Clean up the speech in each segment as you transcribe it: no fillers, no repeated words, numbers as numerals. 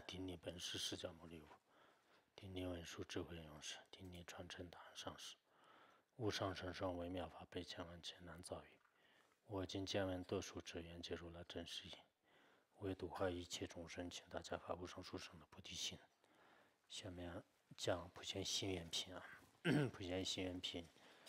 顶礼本师释迦牟尼佛，顶礼文殊智慧勇士，顶礼传承大安上师。无上甚深微妙法，被千万劫难遭遇。我今见闻得殊之愿，皆如来真实义。为度化一切众生，请大家发无上殊胜的菩提心。下面讲普贤行愿品啊，普贤行愿品，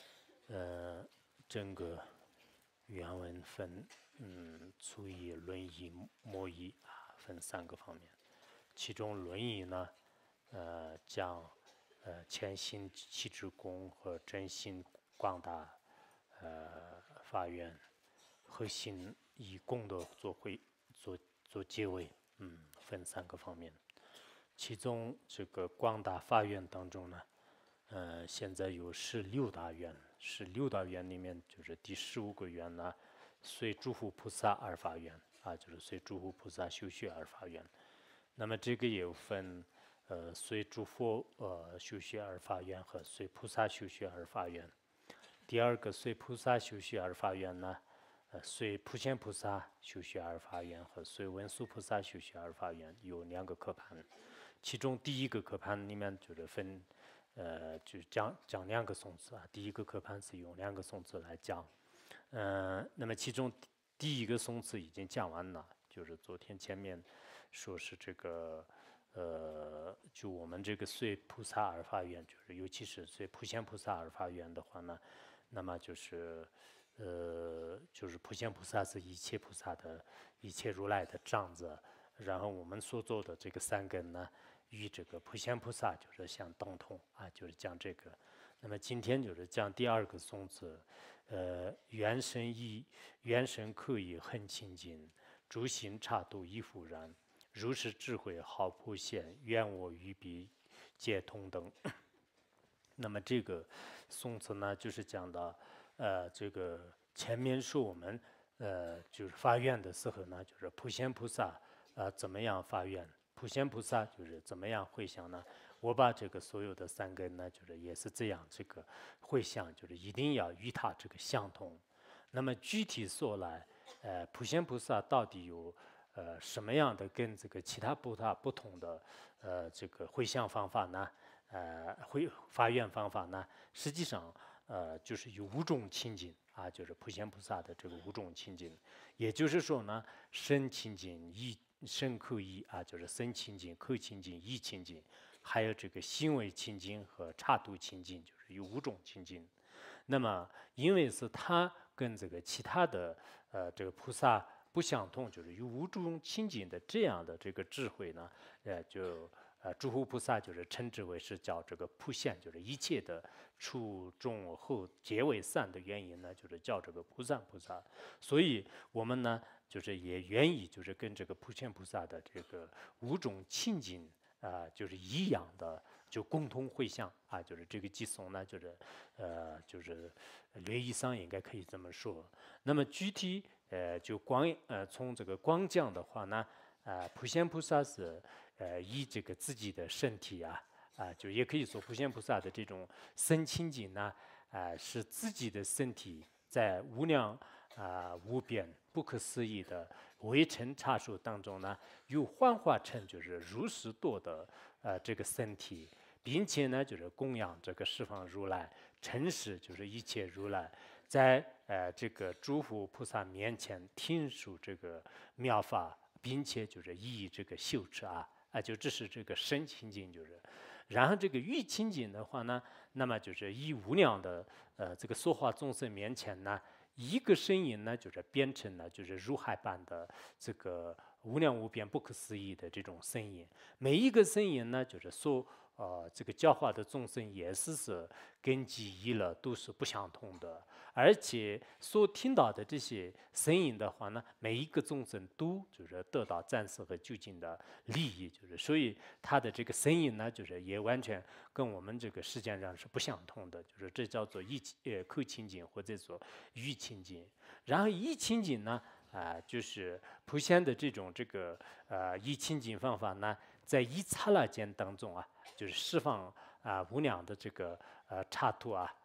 整个原文分粗义、论义、末义啊，分3个方面。其中论义呢，讲谦心气质功和真心广大法愿，核心以功德做结尾，分3个方面。其中这个广大法愿当中呢，现在有16大愿，16大愿里面就是第15个愿呢，随诸佛菩萨而发愿啊，就是随诸佛菩萨修学而发愿。那么这个也有分，随诸佛修学而发愿和随菩萨修学而发愿。第二个随菩萨修学而发愿呢，随普贤菩萨修学而发愿和随文殊菩萨修学而发愿有2个科盘。其中第一个科盘里面就是分，就讲2个颂词啊。第一个科盘是用2个颂词来讲，那么其中第一个颂词已经讲完了，就是昨天前面说是这个，就我们这个随菩萨而发愿，就是尤其是随普贤菩萨而发愿的话呢，那么就是普贤菩萨是一切菩萨的一切如来的长子，然后我们所做的这个3根呢，与这个普贤菩萨就是相等同啊，就是讲这个。那么今天就是讲第2个颂词，愿神可以很清净，诸行刹度亦复然，如是智慧好普贤，愿我于彼皆同等。那么这个颂词呢，就是讲到，这个前面说我们，就是发愿的时候呢，就是普贤菩萨怎么样发愿？普贤菩萨就是怎么样回向呢？我把这个所有的3根呢，就是也是这样，这个回向就是一定要与他这个相同。那么具体说来，普贤菩萨到底有什么样的跟这个其他菩萨不同的这个回向方法呢？发愿方法呢？实际上就是有5种清净啊，就是普贤菩萨的这个5种清净。也就是说呢，身清净、意身口意啊，就是身清净、口清净、意清净，还有这个行为清净和刹度清净，就是有5种清净。那么因为是它跟这个其他的这个菩萨不相同，就是有5种清净的这样的这个智慧呢，诸佛菩萨就是称之为是叫这个普贤，就是一切的初中后结尾善的原因呢，就是叫这个普贤菩萨。所以我们呢，就是也愿意就是跟这个普贤菩萨的这个5种清净就是一样的，就共同回向啊，就是这个寄送呢，就是略义上应该可以这么说。那么具体就从这个光讲的话呢，普贤菩萨是以这个自己的身体就也可以说普贤菩萨的这种身清净呢，是自己的身体在无量无边不可思议的微尘刹数当中呢，又幻化成就是如是多的这个身体，并且呢就是供养这个十方如来，诚实就是一切如来，在这个诸佛菩萨面前听述这个妙法，并且就是以这个修持就这是这个身清净，就是。然后这个欲清净的话呢，那么就是以无量的这个说化众生面前呢，一个声音呢，就是变成了就是如海般的这个无量无边不可思议的这种声音。每一个声音呢，就是说这个教化的众生也是根基意乐都是不相同的，而且所听到的这些声音的话呢，每一个众生都就是得到暂时和究竟的利益，就是所以他的这个声音呢，就是也完全跟我们这个世界上是不相同的，就是这叫做口清净或者说欲清净。然后意清净呢，就是普贤的这个意清净方法呢，在一刹那间当中就是释放无量的这个刹土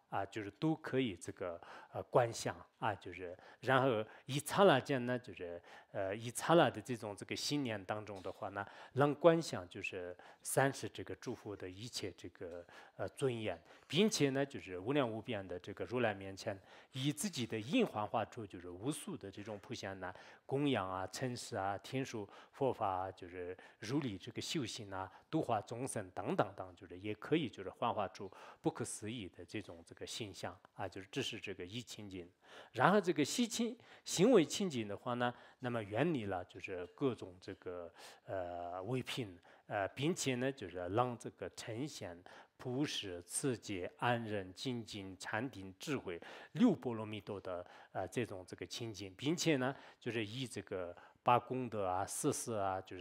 啊，就是都可以这个观想啊，就是然后一刹那间呢，就是一刹那的这个信念当中的话呢，能观想就是30这个诸佛的一切这个尊严，并且呢，就是无量无边的这个如来面前，以自己的应幻化出就是无数的这种普贤呢供养啊、称施啊、听说佛法啊，就是如理这个修行啊、度化众生等等等，就是也可以就是幻化出不可思议的这个形象啊，就是这是这个一清净。然后这个行为清净的话呢，那么远离了就是各种这个违品并且呢就是让这个呈现普施、持戒、安忍、精进、禅定、智慧6波罗蜜多的这个清净，并且呢就是以这个8功德啊、4事啊，就是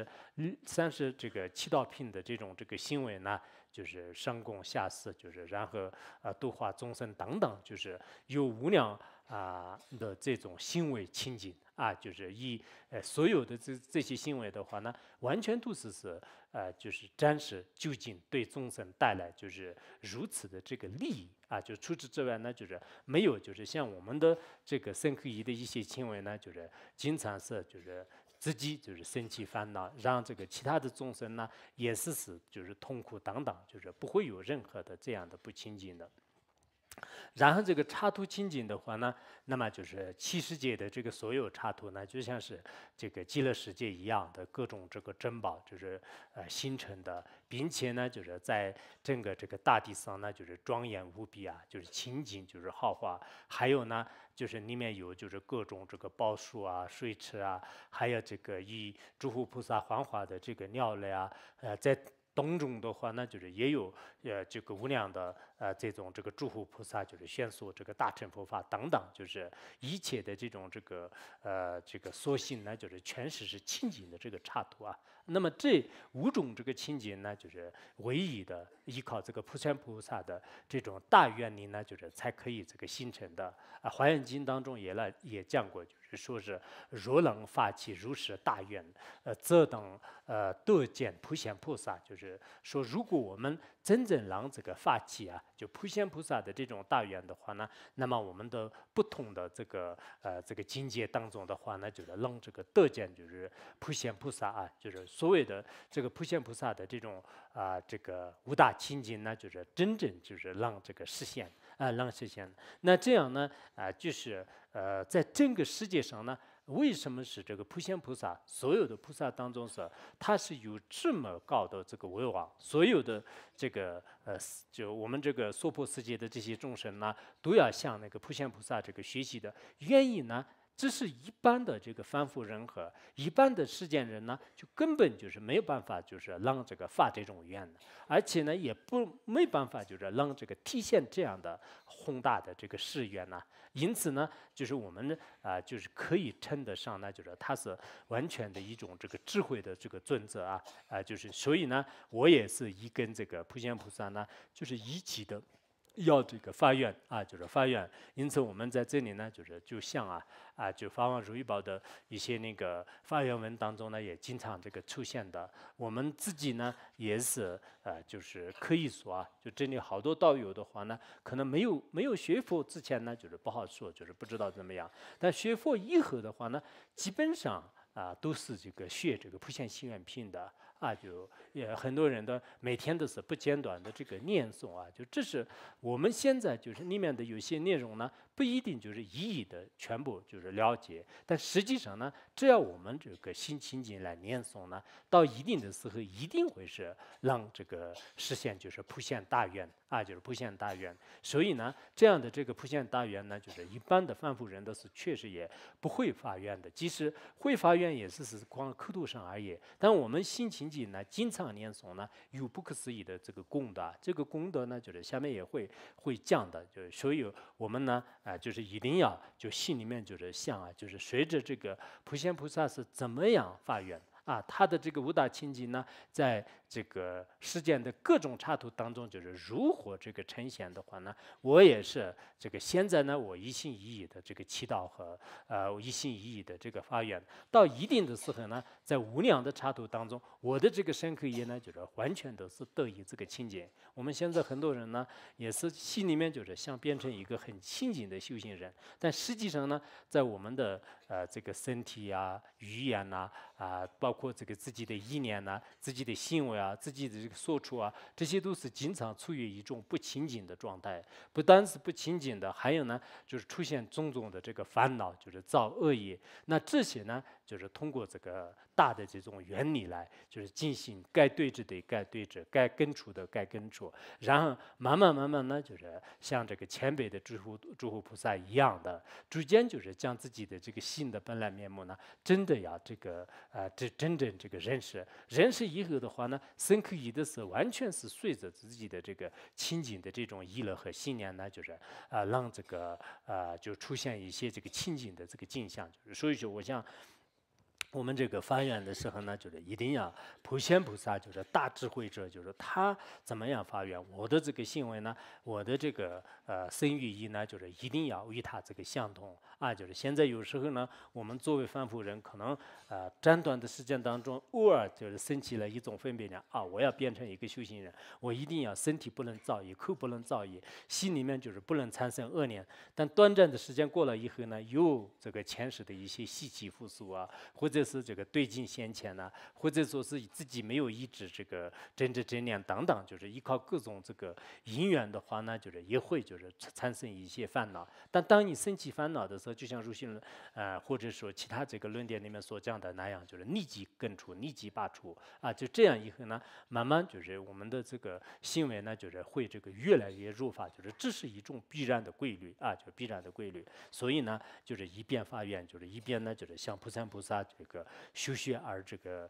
30这个7道品的这个行为呢，就是上供下施，就是然后度化众生等等，就是有无量的这种行为清净啊，就是以所有的这些行为的话呢，完全都是就是展示究竟对众生带来就是如此的这个利益啊，就除此之外呢，就是没有就是像我们的这个身口意的一些行为呢，就是经常是就是自己就是生气烦恼，让这个其他的众生呢也是就是痛苦等等，就是不会有任何的这样的不清净的。然后这个刹土清净的话呢，那么就是七世界的这个所有刹土呢，就像是这个极乐世界一样的各种这个珍宝，就是形成的，并且呢，就是在整个这个大地上呢，就是庄严无比啊，就是清净，就是豪华。还有呢，就是里面有就是各种这个宝树啊、水池啊，还有这个以诸佛菩萨幻化的这个鸟类啊，在当中的话呢，就是也有这个无量的这个诸佛菩萨，就是宣说这个大乘佛法等等，就是一切的这个所行呢，就是全是清净的这个刹土啊。那么这5种这个清净呢，就是唯一的依靠这个普贤菩萨的这种大愿力呢，就是才可以这个形成的啊。《华严经》当中也讲过，就是说是若能发起如是大愿，则等得见普贤菩萨，就是说如果我们真正让这个发起啊，就普贤菩萨的这种大愿的话呢，那么我们的不同的这个境界当中的话呢，就是让这个得见就是普贤菩萨啊，就是所谓的这个普贤菩萨的这种这个5大清净呢，就是真正就是让这个实现让实现。那这样呢就是在整个世界上呢，为什么是这个普贤菩萨？所有的菩萨当中它是有这么高的这个威望，所有的这个就我们这个娑婆世界的这些众生呢，都要向那个普贤菩萨这个学习的原因呢？这是一般的这个凡夫人和一般的世间人呢，就根本就是没有办法，就是让这个发这种愿的，而且呢，也没办法，就是让这个体现这样的宏大的这个誓愿呢。因此呢，就是我们就是可以称得上呢，就是它是完全的一种这个智慧的这个准则就是所以呢，我也是跟这个普贤菩萨呢，就是一起的。要这个发愿就是发愿，因此我们在这里呢，就像就《法王如意宝》的一些那个发愿文当中呢，也经常这个出现的。我们自己呢，也是就是可以说就这里好多道友的话呢，可能没有学佛之前呢，就是不好说，就是不知道怎么样。但学佛以后的话呢，基本上都是这个学这个普贤行愿品的。就也很多人的每天都是不间断的这个念诵就这是我们现在就是里面的有些内容呢，不一定就是一一的全部就是了解，但实际上呢，只要我们这个心清净来念诵呢，到一定的时候一定会是让这个实现就是普贤大愿就是普贤大愿。所以呢，这样的这个普贤大愿呢，就是一般的凡夫人都是确实也不会发愿的，即使会发愿也是光口头上而已。但我们心清净呢，经常念诵呢，有不可思议的这个功德。这个功德呢，就是下面也会讲的，就是所以我们呢就是一定要就心里面就是想就是随着这个普贤菩萨是怎么样发愿他的这个5大清净呢，在这个世间的各种插图当中，就是如何这个呈现的话呢，我也是这个现在呢，我一心一意的这个祈祷和一心一意的这个发愿，到一定的时候呢，在无量的插图当中，我的这个身口意呢，就是完全都是得以这个清净。我们现在很多人呢，也是心里面就是想变成一个很清净的修行人，但实际上呢，在我们的这个身体啊、语言呐包括这个自己的意念呐、自己的行为啊、自己的这个说出啊，这些都是经常处于一种不清净的状态。不单是不清净的，还有呢，就是出现种种的这个烦恼，就是造恶业。那这些呢，就是通过这个大的这种原理来，就是进行该对治的该对治，该根除的该根除，然后慢慢呢，就是像这个前辈的诸佛菩萨一样的，逐渐就是将自己的这个心的本来面目呢，真的要这个真正这个认识以后的话呢，深刻意的是完全是随着自己的这个清净的这种意乐和信念呢，就是让这个就出现一些这个清净的这个镜像，就是所以说我想。我们这个发愿的时候呢，就是一定要普贤菩萨，就是大智慧者，就是他怎么样发愿，我的这个行为呢，我的这个身语意呢，就是一定要与他这个相同啊。就是现在有时候呢，我们作为凡夫人，可能短短的时间当中，偶尔就是升起了一种分别念啊，我要变成一个修行人，我一定要身体不能造业，口不能造业，心里面就是不能产生恶念。但短暂的时间过了以后呢，又这个前世的一些习气复苏啊，或者是这个对境先前呢，或者说是自己没有抑制这个真知真念等等，就是依靠各种这个因缘的话呢，就是也会就是产生一些烦恼。但当你升起烦恼的时候，就像入心或者说其他这个论点里面所讲的那样，就是立即根除，立即拔除啊。就这样以后呢，慢慢就是我们的这个行为呢，就是会这个越来越入法，就是这是一种必然的规律啊，就必然的规律。所以呢，就是一边发愿，就是一边呢，就是向菩萨这个修学而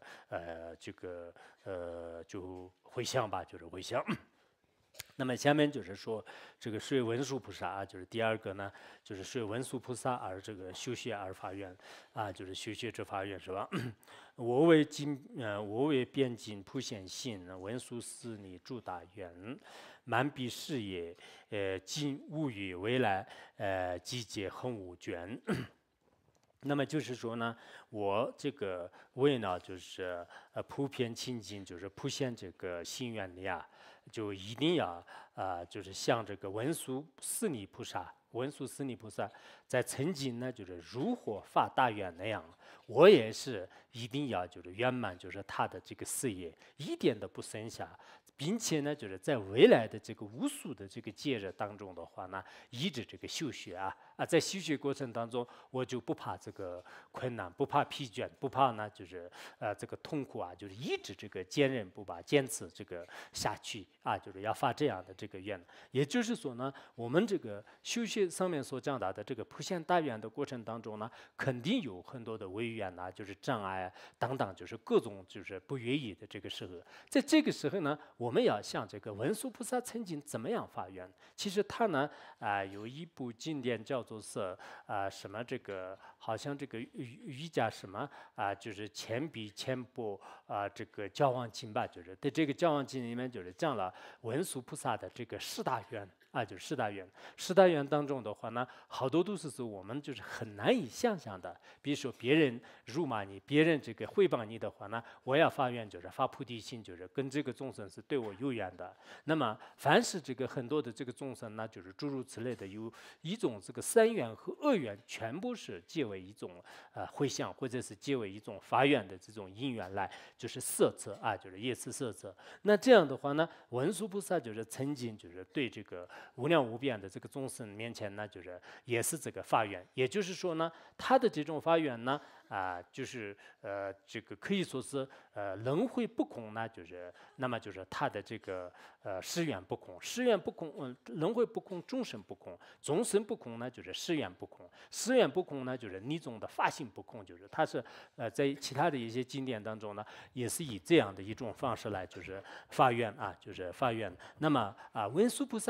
就回向吧，就是回向。那么下面就是说，这个说文殊菩萨啊，就是第二个呢，就是说文殊菩萨而这个修学而发愿啊，就是修学之发愿是吧？我为边境普贤行，文殊师你诸大愿，满彼事业，今无余未来，集结恒无倦。那么就是说呢，我这个为呢，就是普遍清净，就是普现这个心愿力啊，就一定要就是像这个文殊师利菩萨在曾经呢，就是如何发大愿那样，我也是一定要就是圆满，就是他的这个事业一点都不剩下。并且呢，就是在未来的这个无数的这个节日当中的话呢，一直这个修学在修学过程当中，我就不怕这个困难，不怕疲倦，不怕呢就是这个痛苦就是一直这个坚韧不拔，坚持这个下去就是要发这样的这个愿。也就是说呢，我们这个修学上面所讲到的这个普现大愿的过程当中呢，肯定有很多的违愿就是障碍等等，就是各种就是不愿意的这个时候，在这个时候呢，我们要像这个文殊菩萨曾经怎么样发愿？其实他呢有一部经典叫做是什么这个好像这个瑜伽什么就是前比前波这个教王经吧，就是在这个教王经里面就是讲了文殊菩萨的这个四大愿。就是四大愿，四大愿当中的话呢，好多都是我们就是很难以想象的。比如说别人辱骂你，别人这个诽谤你的话呢，我要发愿就是发菩提心，就是跟这个众生是对我有缘的。那么凡是这个很多的这个众生呢，就是诸如此类的，有一种这个善缘和恶缘，全部是结为一种回向，或者是结为一种发愿的这种因缘来，就是摄者就是也是摄者。那这样的话呢，文殊菩萨就是曾经就是对这个无量无边的这个众生面前呢，就是也是这个发愿，也就是说呢，他的这种发愿呢，就是这个可以说是轮回不空呢，就是那么就是他的这个誓愿不空，誓愿不空，轮回不空，众生不空，众生不空呢，就是誓愿不空，誓愿不空呢，就是你种的发心不空，就是他是在其他的一些经典当中呢，也是以这样的一种方式来就是发愿就是发愿。那么文殊菩萨的这种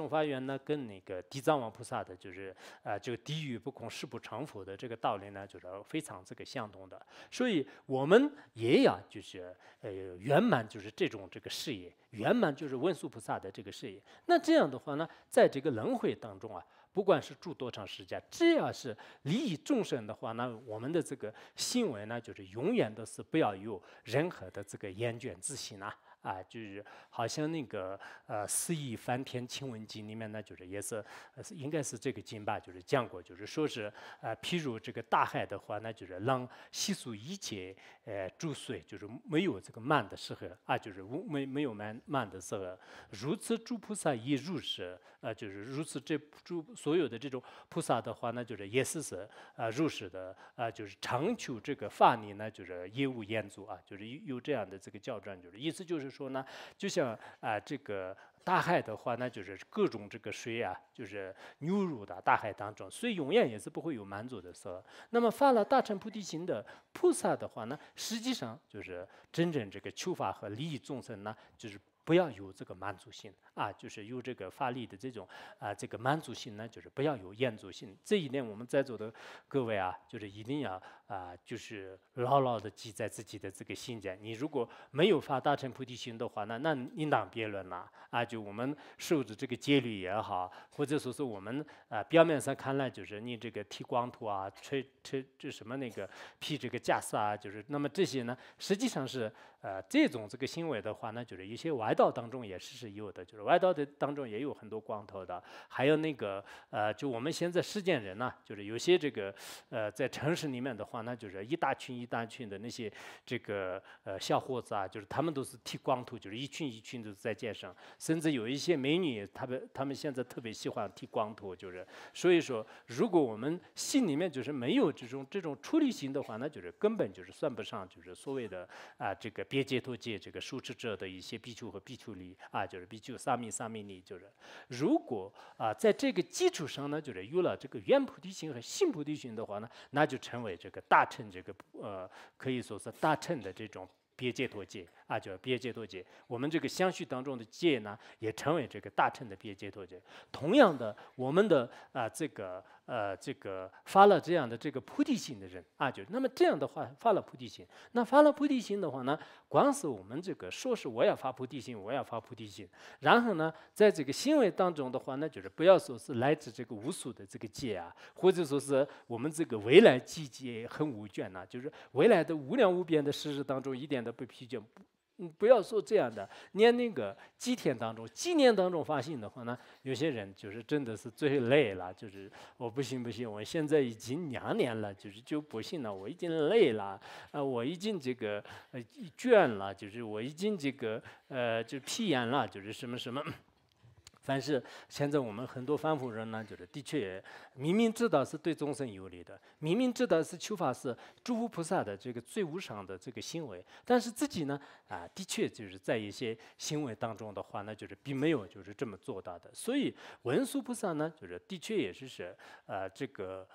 中发愿呢，跟那个地藏王菩萨的就是这个地狱不空誓不成佛的这个道理呢，就是非常这个相同的。所以我们也要就是圆满就是这个事业，圆满就是文殊菩萨的这个事业。那这样的话呢，在这个轮回当中啊，不管是住多长时间，只要是利益众生的话，那我们的这个行为呢，就是永远都是不要有任何的这个厌倦之心就是好像那个四义梵天清文经里面呢，就是也是应该是这个经吧，就是讲过，就是说是譬如这个大海的话，那就是让悉数一切诸水，就是没有这个满的时候就是没有满的时候，如此诸菩萨亦如是就是如此这诸所有的这种菩萨的话呢，就是也是如是的就是长求这个法力呢，就是业无厌足就是有这样的这个教传，就是意思就是说呢，就像这个大海的话呢，就是各种这个水就是流入到大海当中，水永远也是不会有满足的时候。那么发了大乘菩提心的菩萨的话呢，实际上就是真正这个求法和利益众生呢，就是不要有这个满足心就是有这个法力的这种这个满足心呢，就是不要有厌足心。这一点我们在座的各位就是一定要就是牢牢的记在自己的这个心间。你如果没有发大乘菩提心的话呢，那另当别论了就我们受的这个戒律也好，或者说是我们表面上看来就是你这个剃光头吹这什么那个披这个袈裟就是那么这些呢，实际上是这种这个行为的话呢，就是一些外道当中也是有的，就是外道的当中也有很多光头的，还有那个就我们现在世间人呢，就是有些这个在城市里面的话呢，就是一大群一大群的那些这个小伙子就是他们都是剃光头，就是一群一群都在街上，甚至有一些美女，他们现在特别喜欢剃光头，就是所以说，如果我们心里面就是没有这种出离心的话，那就是根本就是算不上就是所谓的这个别解脱戒这个受持者的一些比丘和比丘尼就是比丘沙弥尼，就是如果在这个基础上呢，就是有了这个圆菩提心和信菩提心的话呢，那就成为这个大乘这个可以说是大乘的这种别解脱戒叫别解脱戒。我们这个相续当中的戒呢，也成为这个大乘的别解脱戒。同样的，我们的这个发了这样的这个菩提心的人就那么这样的话发了菩提心，那发了菩提心的话呢，光是我们这个说是我要发菩提心，我要发菩提心，然后呢，在这个行为当中的话呢，就是不要说是来自这个无数的这个戒或者说是我们这个未来季节很无倦就是未来的无量无边的时日当中一点都不疲倦。不要说这样的，连那个几年当中发心的话呢，有些人就是真的是最累了，就是我不行，我现在已经2年了，就不行了，我已经累了我已经这个倦了，就是我已经这个就疲厌了，就是什么。凡是现在我们很多凡夫人呢，就是的确明明知道是对众生有利的，明明知道是求法是诸佛菩萨的这个最无上的这个行为，但是自己呢的确就是在一些行为当中的话呢，就是并没有就是这么做到的。所以文殊菩萨呢，就是的确也是这个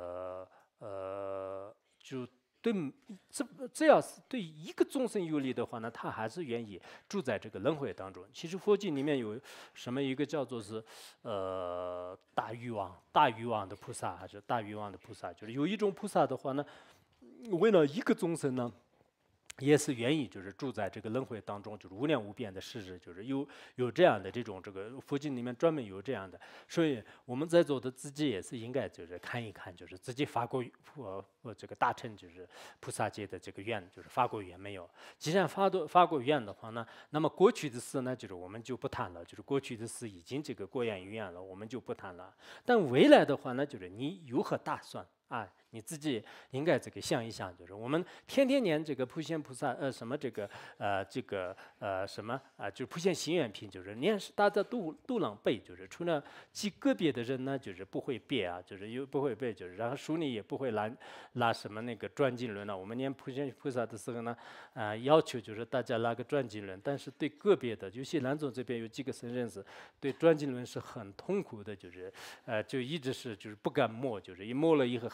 就。只要是对一个众生有利的话呢，他还是愿意住在这个轮回当中。其实佛经里面有什么一个叫做是大欲望的菩萨，还是大欲望的菩萨，就是有一种菩萨的话呢，为了一个众生呢，也是愿意就是住在这个轮回当中，就是无量无边的时日，就是有这样的这种这个佛经里面专门有这样的，所以我们在座的自己也是应该就是看一看，就是自己发过这个大乘就是菩萨界的这个愿，就是发过愿没有？既然发过愿的话呢，那么过去的事呢，就是我们就不谈了，就是过去的事已经这个过眼云烟了，我们就不谈了。但未来的话呢，就是你有何打算？你自己应该这个想一想，就是我们天天念这个普贤菩萨什么这个什么就是普贤行愿品，就是念大家都能背，就是除了极个别的人呢，就是不会背就是又不会背，就是然后书里也不会拿什么那个转经轮了。我们念普贤菩萨的时候呢，要求就是大家拿个转经轮，但是对个别的，尤其兰州这边有几个僧人是对转经轮是很痛苦的，就是就一直是就是不敢摸，就是一摸了以后害怕破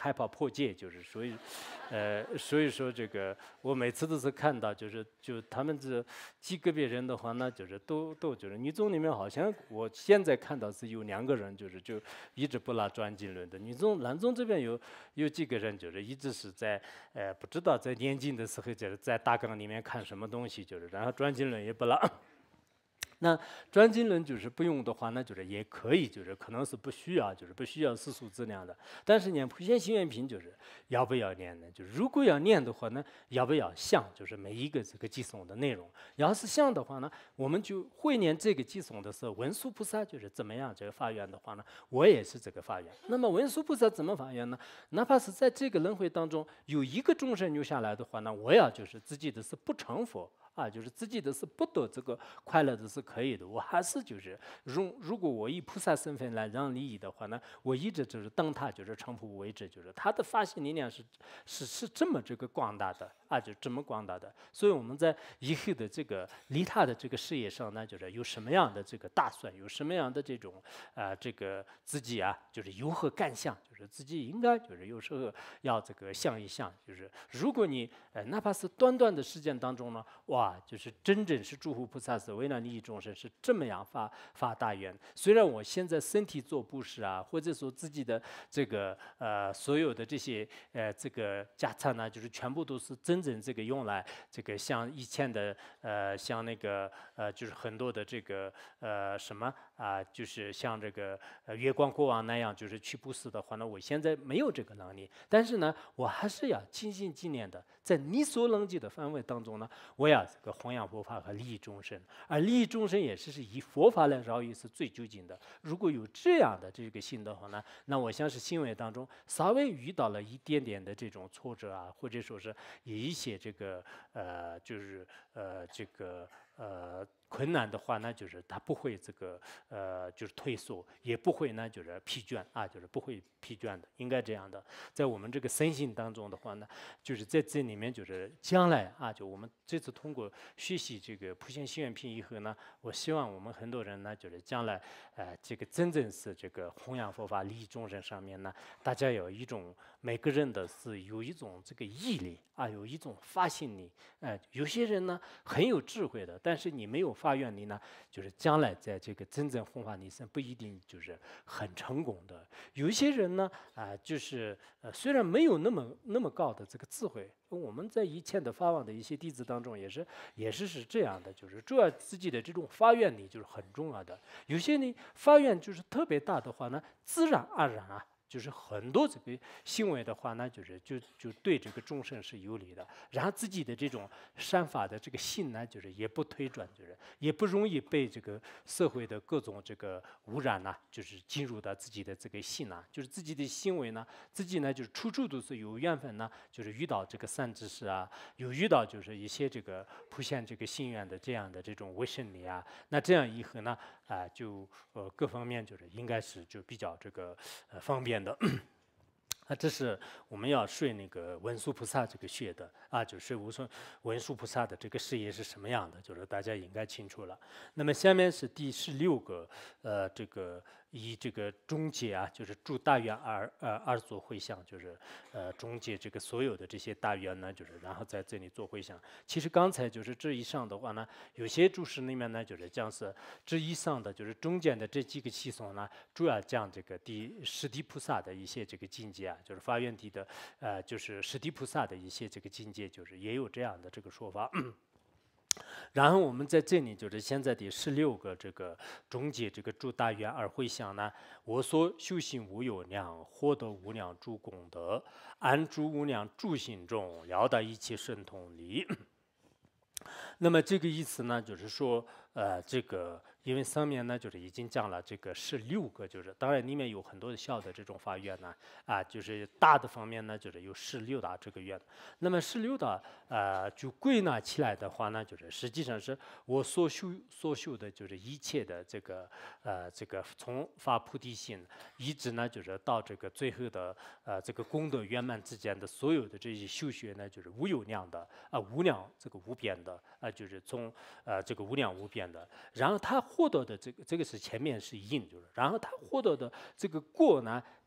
界，就是所以说这个我每次都是看到，就他们这几个别人的话呢，就是都就是女宗里面好像我现在看到是有2个人，就一直不拿转经轮的。女宗男宗这边有几个人，就是一直是在不知道在念经的时候，就是在大纲里面看什么东西，就是然后转经轮也不拿。那转经轮就是不用的话，那就是也可以，就是可能是不需要，就是不需要世俗质量的。但是念普贤行愿品就是要不要念呢？就是如果要念的话呢，要不要像？就是每一个这个偈颂的内容，要是像的话呢，我们就会念这个偈颂的时候，文殊菩萨就是怎么样这个发愿的话呢，我也是这个发愿。那么文殊菩萨怎么发愿呢？哪怕是在这个轮回当中有一个众生留下来的话呢，我要就是自己的是不成佛。就是自己的是不得这个快乐的是可以的，我还是就是如果我以菩萨身份来让利益的话呢，我一直就是等他就是成佛为止，就是他的发心力量是这么这个广大的就这么广大的，所以我们在以后的这个利他的这个事业上呢，就是有什么样的这个打算，有什么样的这种这个自己就是有何感想，就是自己应该就是有时候要这个想一想，就是如果你哪怕是短短的时间当中呢，就是真正是诸佛菩萨是为了利益众生，是这么样发大愿。虽然我现在身体做布施或者说自己的这个所有的这些这个家产呢，就是全部都是真正这个用来这个像以前的像那个就是很多的这个什么就是像这个月光国王那样，就是去布施的话呢，我现在没有这个能力，但是呢，我还是要尽心尽念的，在你所能及的范围当中呢，我要这个弘扬佛法和利益众生，而利益众生也是以佛法来饶益是最究竟的。如果有这样的这个心的话呢，那我像是行为当中稍微遇到了一点点的这种挫折或者说是有一些这个就是这个困难的话呢，就是他不会这个就是退缩，也不会呢就是疲倦就是不会疲倦的，应该这样的。在我们这个身心当中的话呢，就是在这里面就是将来就我们这次通过学习这个普贤行愿品以后呢，我希望我们很多人呢就是将来这个真正是这个弘扬佛法利益众生上面呢，大家有一种每个人的是有一种这个毅力有一种发心力。有些人呢很有智慧的，但是你没有发愿力呢，就是将来在这个真正弘法利生不一定就是很成功的。有一些人呢就是虽然没有那么高的这个智慧，我们在以前的法王的一些弟子当中也是这样的，就是主要自己的这种发愿力就是很重要的。有些呢发愿就是特别大的话呢，自然而然就是很多这个行为的话呢，就对这个众生是有利的，然后自己的这种善法的这个心呢，就是也不推转，就是也不容易被这个社会的各种这个污染就是进入到自己的这个心就是自己的行为呢，自己呢就是处处都是有缘分呢，就是遇到这个善知识有遇到就是一些这个普贤这个心愿的这样的这种为胜利那这样以后呢就各方面就是应该是就比较这个方便的。这是我们要睡那个文殊菩萨这个穴的就是文殊菩萨的这个事业是什么样的，就是大家应该清楚了。那么下面是第16个这个以这个终结就是助大愿而做回向，就是终结这个所有的这些大愿呢，就是然后在这里做回向。其实刚才就是这以上的话呢，有些注释里面呢就是讲是这以上的就是中间的这几个偈颂呢，主要讲这个十地菩萨的一些这个境界就是发愿地的就是十地菩萨的一些这个境界，就是也有这样的这个说法。然后我们在这里就是现在第16个这个终结这个诸大愿而回向呢，我所修行无有量，获得无量诸功德，安住无量诸心中，了达一切神通力。那么这个意思呢，就是说这个因为上面呢就是已经讲了这个16个，就是当然里面有很多的小的这种发愿呢就是大的方面呢就是有16大这个愿。那么16大就归纳起来的话呢，就是实际上是我所修的就是一切的这个从发菩提心一直呢就是到这个最后的这个功德圆满之间的所有的这些修学呢，就是无有量的无量这个无边的就是从这个无量无边的。然后他获得的这个是前面是因，就是然后他获得的这个果呢，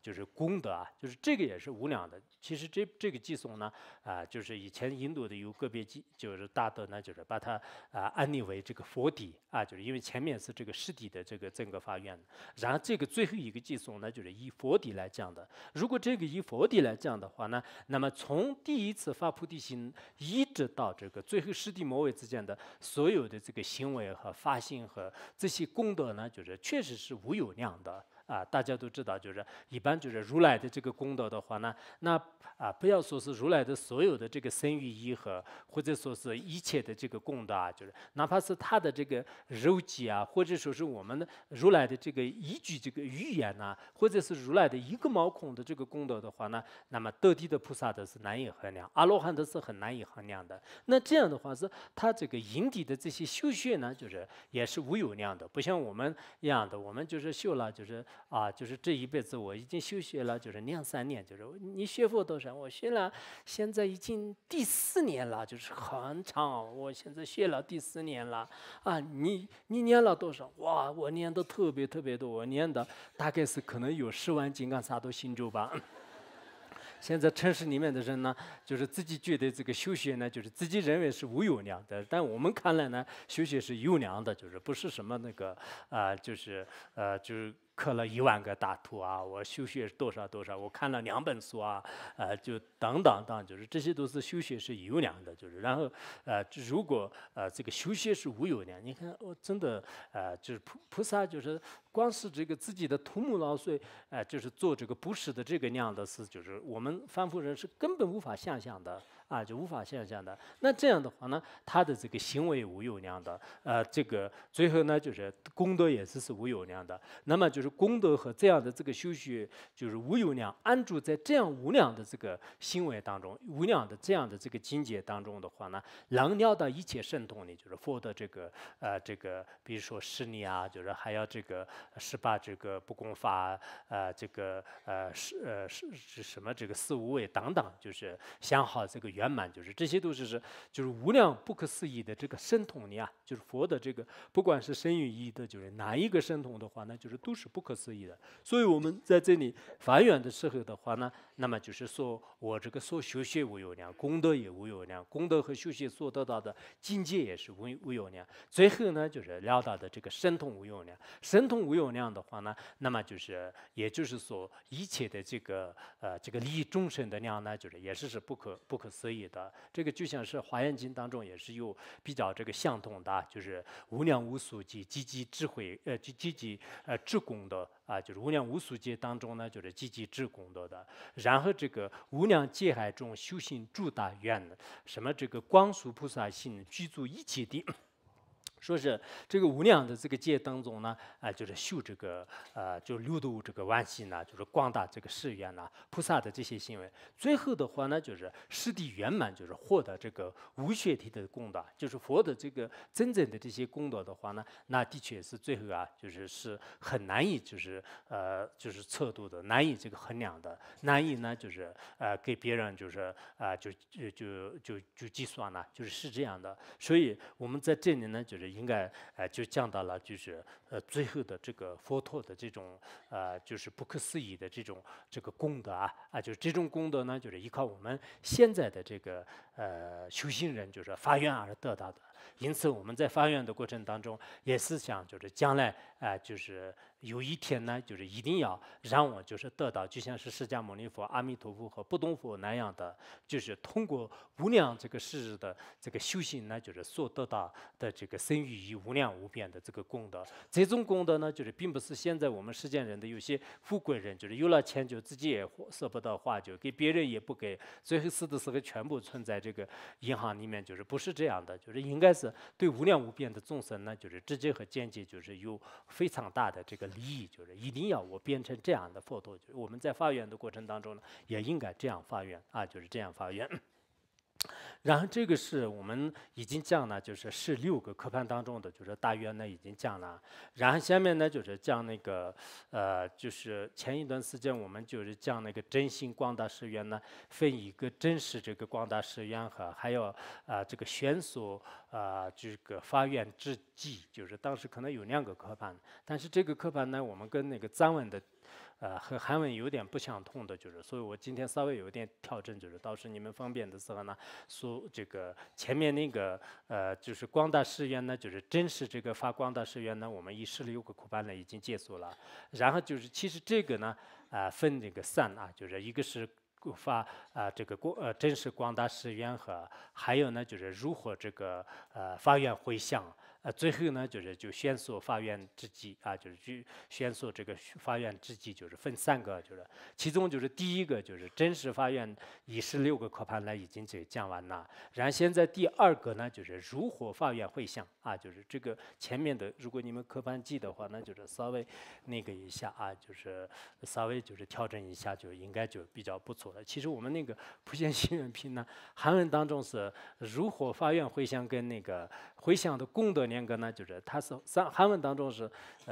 就是功德啊，就是这个也是无量的。其实这个寄送呢，就是以前印度的有个别就是大德呢，就是把它安立为这个佛底啊，就是因为前面是这个实体的这个整个发愿，然后这个最后一个寄送呢，就是以佛底来讲的。如果这个以佛底来讲的话呢，那么从第一次发菩提心一直到这个最后实地末尾之间的所有的这个行为和发心和这些功德呢，就是确实是无有量的。大家都知道，就是一般就是如来的这个功德的话呢，那不要说是如来的所有的这个身语意和，或者说是一切的这个功德啊，就是哪怕是他的这个肉体啊，或者说是我们的如来的这个一句这个语言呐，或者是如来的一个毛孔的这个功德的话呢，那么得地的菩萨的是难以衡量，阿罗汉的是很难以衡量的。那这样的话是他这个引底的这些修学呢，就是也是无有量的，不像我们一样的，我们就是修了就是这一辈子我已经修学了，就是2、3年，就是你学佛多少？我学了，现在已经第4年了，就是很长。我现在学了第4年了你念了多少？哇，我念的特别多，我念的大概是可能有10万金刚萨埵心咒吧。现在城市里面的人呢，就是自己觉得这个修学呢，就是自己认为是无有量的，但我们看来呢，修学是有量的，就是不是什么那个就是刻了1万个大图啊，我修学多少，我看了2本书啊，就等，就是这些都是修学是有量的，就是然后如果这个修学是无有量，你看我真的就是菩萨就是光是这个自己的土木劳瘁就是做这个布施的这个量的事，就是我们凡夫人是根本无法想象的。就无法想象的。那这样的话呢，他的这个行为无有量的，这个最后呢，就是功德也是无有量的。那么就是功德和这样的这个修学，就是无有量，安住在这样无量的这个行为当中，无量的这样的这个境界当中的话呢，能了到一切神通呢，就是佛的这个，比如说10力啊，就是还要这个18这个不共法，这个是什么这个4无畏等等，就是想好这个圆满，就是这些都是就是无量不可思议的这个神通呢就是佛的这个不管是身语意的，就是哪一个神通的话呢，就是都是不可思议的。所以我们在这里发愿的时候的话呢，那么就是说我这个所修学无有量，功德也无有量，功德和修学所得到的境界也是无有量。最后呢，就是了到的这个神通无有量。神通无有量的话呢，那么也就是说一切的这个利益众生的量呢，就是也是不可思议的。这个就像是《华严经》当中也是有比较这个相同的，就是无量无数劫积极智慧积极智功德就是无量无数劫当中呢，就是积极智功德的。然后这个无量界海中修行诸大愿的，什么这个光速菩萨心居住一切地。说是这个无量的这个界当中呢，就是修这个就六度这个万行呢，就是广大这个誓愿呐，菩萨的这些行为，最后的话呢，就是实地圆满，就是获得这个无学体的功德，就是佛的这个真正的这些功德的话呢，那的确是最后是很难以就是测度的，难以这个衡量的，难以呢就是给别人就是就计算呢，是这样的。所以我们在这里呢，就是应该就讲到了，就是最后的这个佛陀的这种就是不可思议的这个功德就是这种功德呢，就是依靠我们现在的这个修行人，就是发愿而得到的。因此，我们在发愿的过程当中，也是想就是将来就是有一天呢，就是一定要让我就是得到，就像是释迦牟尼佛、阿弥陀佛和不动佛那样的，就是通过无量这个世日的这个修行呢，就是所得到的这个生于于无量无边的这个功德。这种功德呢，就是并不是现在我们世间人的有些富贵人，就是有了钱就自己也舍不得花，就给别人也不给，最后死的时候全部存在这个银行里面，就是不是这样的，就是应该是对无量无边的众生呢，就是直接和间接就是有非常大的这个利益，就是一定要我变成这样的佛陀。就是我们在发愿的过程当中呢，也应该这样发愿就是这样发愿。然后这个是我们已经讲了，就是16个课盘当中的，就是大约呢已经讲了。然后下面呢就是讲那个就是前一段时间我们就是讲那个真心广大誓愿呢，分一个真实这个广大誓愿和还有这个宣说这个发愿之际，就是当时可能有2个课盘，但是这个课盘呢，我们跟那个藏文的和韩文有点不相同的，就是所以我今天稍微有点调整，就是到时你们方便的时候呢，说这个前面那个就是光大寺院呢，就是真实这个发光大寺院呢，我们16个课班呢已经结束了，然后就是其实这个呢分这个3啊，就是一个是发这个真实光大寺院和还有呢就是如何这个发愿回向。最后呢，就宣说发愿之际啊，就是去宣说这个发愿之际，就是分3个，就是其中就是第一个就是真实发愿26个课盘呢已经讲完了，然后现在第2个呢就是如何发愿回向啊，就是这个前面的，如果你们课盘记的话，那就是稍微那个一下啊，就是稍微就是调整一下，就应该就比较不错了。其实我们那个普贤行愿品呢，韩文当中是如何发愿回向跟那个回向的功德2个呢，就是它是韩文当中是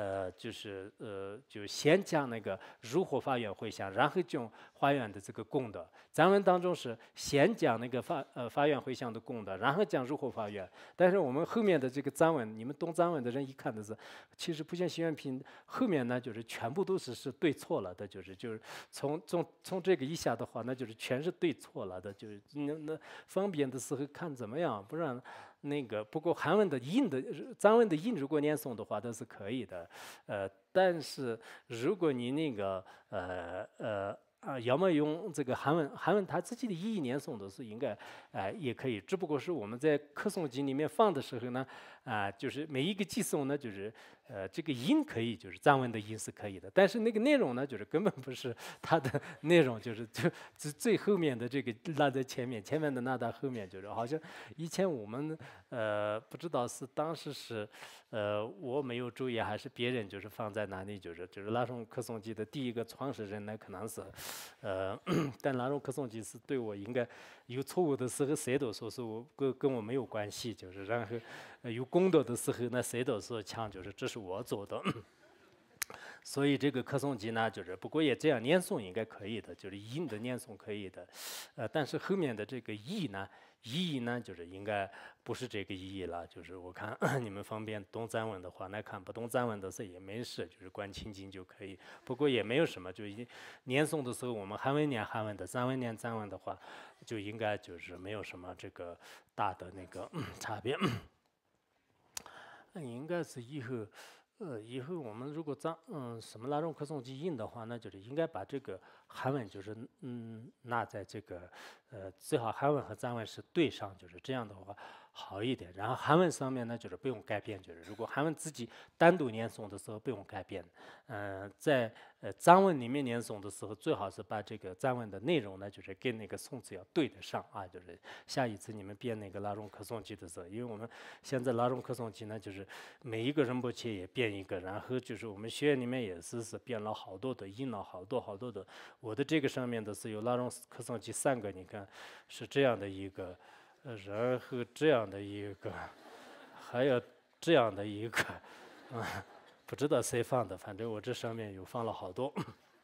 就先讲那个如何发愿回向，然后讲发愿的这个功德。藏文当中是先讲那个发愿回向的功德，然后讲如何发愿。但是我们后面的这个藏文，你们懂藏文的人一看的是，其实普贤行愿品后面呢就是全部都是对错了的，就是从这个一下的话，那就是全是对错了的，就是那方便的时候看怎么样，不然。那个不过韩文的音的藏文的音如果念诵的话都是可以的，但是如果你那个要么用这个韩文它自己的意义念诵的是应该也可以，只不过是我们在课诵经里面放的时候呢就是每一个寄诵呢就是这个音可以就是藏文的音是可以的，但是那个内容呢就是根本不是它的内容，就是最后面的这个拉在前面的拉到后面，就是好像以前我们不知道是当时是我没有注意还是别人就是放在哪里，就是拉荣课诵记的第一个创始人呢可能是但拉荣课诵记是对我应该有错误的时候谁都说是我跟我没有关系，就是然后有功德的时候呢谁都说强，就是这是我做的。所以这个课诵记呢，就是不过也这样念诵应该可以的，就是音的念诵可以的，但是后面的这个意义呢，就是应该不是这个意义了。就是我看你们方便懂藏文的话，那看不懂藏文的时候也没事，就是观清净就可以。不过也没有什么，就念诵的时候我们韩文念韩文的，藏文念藏文的话，就应该就是没有什么这个大的那个差别。那应该是以后我们如果什么那种课诵记印的话，那就是应该把这个韩文就是纳在这个最好韩文和藏文是对上，就是这样的话好一点。然后韩文上面呢就是不用改变，就是如果韩文自己单独念诵的时候不用改变，在藏文里面念诵的时候，最好是把这个藏文的内容呢就是跟那个诵词要对得上啊。就是下一次你们编那个那种课诵记的时候，因为我们现在那种课诵记呢就是每一个仁波切也编一个，然后就是我们学院里面也是编了好多的，印了好多的。我的这个上面的是有那种课诵记3个，你看是这样的一个，然后这样的一个，还有这样的一个，不知道谁放的，反正我这上面有放了好多。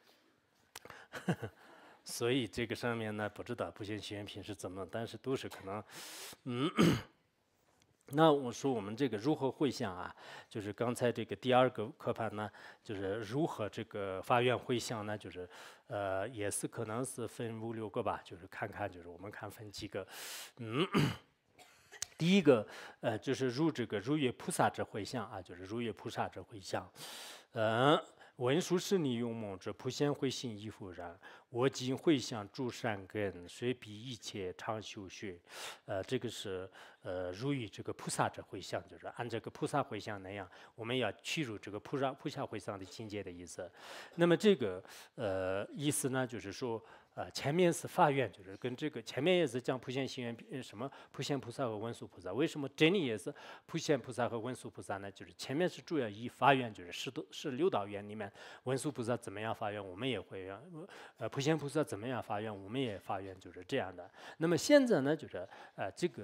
所以这个上面呢，不知道普贤行愿品是怎么，但是都是可能，那我说我们这个如何回向啊？就是刚才这个第2个课盘呢，就是如何这个发愿回向呢？就是也是可能是分5、6个吧，就是看看就是我们看分几个，第一个就是这个如月菩萨之回向啊，就是如月菩萨之回向，文殊师利勇猛之普贤慧心亦复然。我今回向诸善根，虽彼一切常修学。这个是如于这个菩萨之回向，就是按这个菩萨回向那样，我们要去入这个菩萨回向的境界的意思。那么这个意思呢，就是说。前面是发愿，就是跟这个前面也是讲普贤行愿什么普贤菩萨和文殊菩萨。为什么这里也是普贤菩萨和文殊菩萨呢？就是前面是主要以发愿，就是六道愿里面，文殊菩萨怎么样发愿，我们也会愿；普贤菩萨怎么样发愿，我们也发愿，就是这样的。那么现在呢，就是这个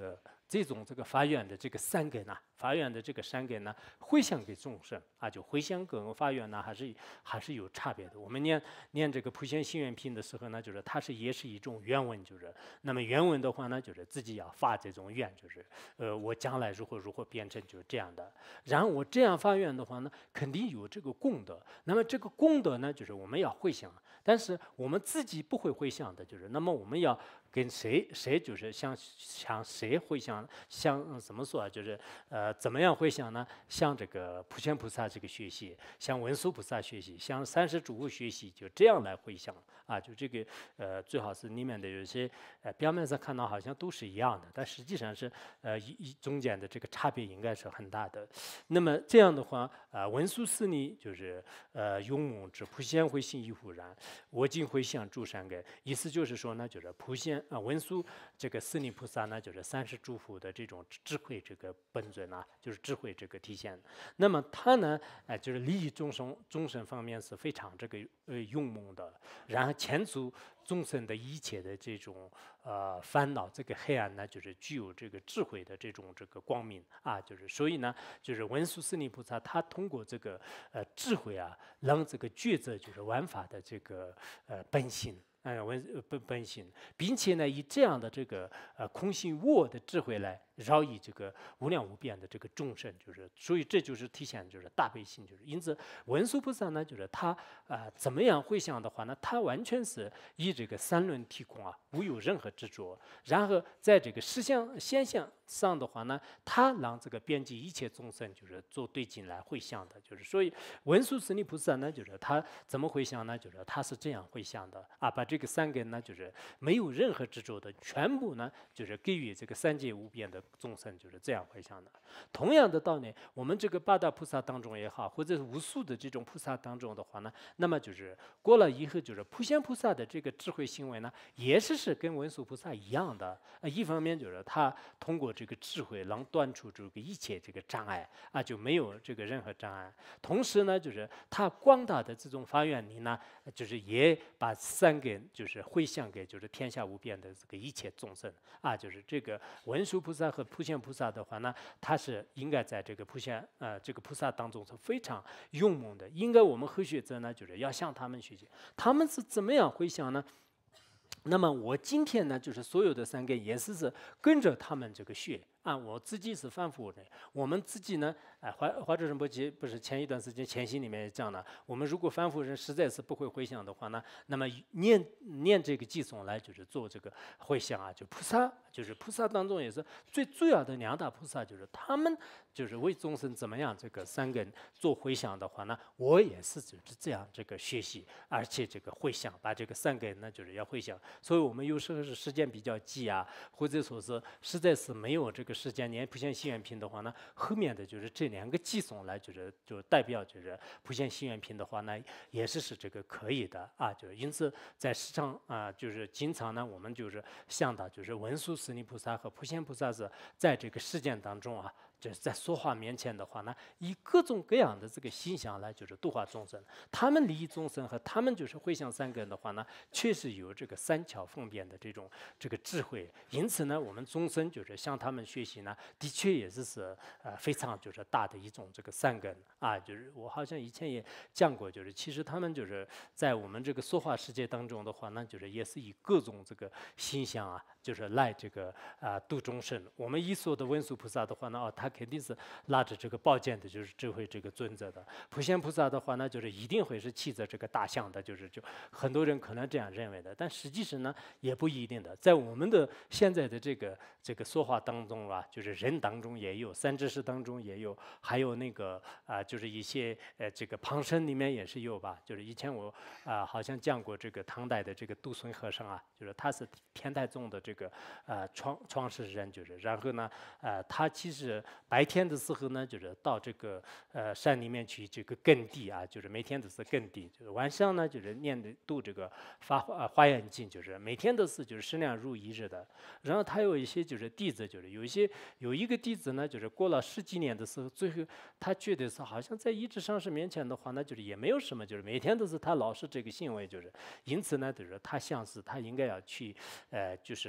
这种这个发愿的这个善根呢，发愿的这个善根呢，回向给众生啊，就回向跟发愿呢还是有差别的。我们念这个普贤行愿品的时候呢，就是它也是一种愿文，就是那么愿文的话呢，就是自己要发这种愿，就是我将来如何变成就是这样的。然后我这样发愿的话呢，肯定有这个功德。那么这个功德呢，就是我们要回向，但是我们自己不会回向的，就是那么我们要跟谁就是向谁回向，向怎么说啊？就是怎么样回向呢？向这个普贤菩萨这个学习，向文殊菩萨学习，向30诸佛学习，就这样来回向啊。就这个最好是里面的有些表面上看到好像都是一样的，但实际上是中间的这个差别应该是很大的。那么这样的话文殊师利就是勇猛之普贤回心亦复然，我今回向诸善根，意思就是说呢，就是普贤文殊这个师利菩萨呢，就是30诸佛的这种智慧这个本尊啊，就是智慧这个体现。那么他呢，就是利益众生方面是非常这个勇猛的，然后前除众生的一切的这种烦恼，这个黑暗呢，就是具有这个智慧的这个光明啊，就是所以呢，就是文殊师利菩萨他通过这个智慧啊，让这个觉者就是万法的这个本性。本性，并且呢，以这样的这个空性我的智慧来饶益这个无量无边的这个众生，就是所以这就是体现就是大悲心，就是因此文殊菩萨呢，就是他怎么样回向的话呢，他完全是以这个三轮体空啊，无有任何执着，然后在这个实相现象上的话呢，他让这个遍及一切众生就是做对境来回向的，就是所以文殊师利菩萨呢，就是他怎么回向呢？就是他是这样回向的啊，把这个三根呢，就是没有任何执着的，全部呢就是给予这个三界无边的众生，就是这样回向的。同样的道理，我们这个八大菩萨当中也好，或者是无数的这种菩萨当中的话呢，那么就是过了以后，就是普贤菩萨的这个智慧行为呢，也是跟文殊菩萨一样的。一方面就是他通过这个智慧能断除这个一切这个障碍啊，就没有这个任何障碍。同时呢，就是他广大的这种发愿力呢，就是也把三根就是回向给就是天下无边的这个一切众生啊，就是这个文殊菩萨和普贤菩萨的话呢，他是应该在这个这个菩萨当中是非常勇猛的。应该我们后学者呢，就是要向他们学习。他们是怎么样回向呢？那么我今天呢，就是所有的三根也是跟着他们这个学啊。我自己是反复的，我们自己呢，华州仁波切不是前一段时间前心里面也讲了，我们如果反复人实在是不会回向的话呢，那么念这个偈颂来就是做这个回向啊，就菩萨就是菩萨当中也是最主要的两大菩萨，就是他们就是为众生怎么样这个三根做回向的话呢，我也是就是这样这个学习，而且这个回向把这个三根呢就是要回向。所以我们有时候是时间比较急啊，或者说是实在是没有这个时间念普贤行愿品的话呢，后面的就是这两个偈颂来就代表就是普贤行愿品的话呢，也是这个可以的啊。就是因此在时常啊，就是经常呢，我们就是想到就是文殊师利菩萨和普贤菩萨是在这个事件当中啊。就是在说话面前的话呢，以各种各样的这个形象来就是度化众生，他们利益众生和他们就是回向三根的话呢，确实有这个三巧方便的这个智慧。因此呢，我们众生就是向他们学习呢，的确也是非常就是大的一种这个三根啊。就是我好像以前也讲过，就是其实他们就是在我们这个说话世界当中的话呢，就是也是以各种这个形象啊，就是来这个度众生。我们一说的文殊菩萨的话呢，他肯定是拉着这个宝剑的，就是智慧这个尊者的。普贤菩萨的话呢，就是一定会是骑着这个大象的，就很多人可能这样认为的，但实际上呢也不一定的。在我们的现在的这个说话当中啊，就是人当中也有，三知识当中也有，还有那个就是一些这个旁生里面也是有吧。就是以前我好像讲过这个唐代的这个杜孙和尚啊，就是他是天台宗的这个创始人，就是然后呢他其实白天的时候呢，就是到这个山里面去这个耕地啊，就是每天都是耕地，就是晚上呢就是读这个华严经，就是每天都是就是适量如一日的。然后他有一些就是弟子，就是有一个弟子呢，就是过了10几年的时候，最后他觉得是好像在一智上师面前的话呢，就是也没有什么，就是每天都是他老是这个行为，就是因此呢，就是他像是他应该要去就是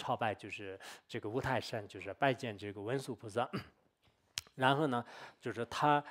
朝拜就是这个五台山，就是拜见这个文殊菩萨。然后呢，就是他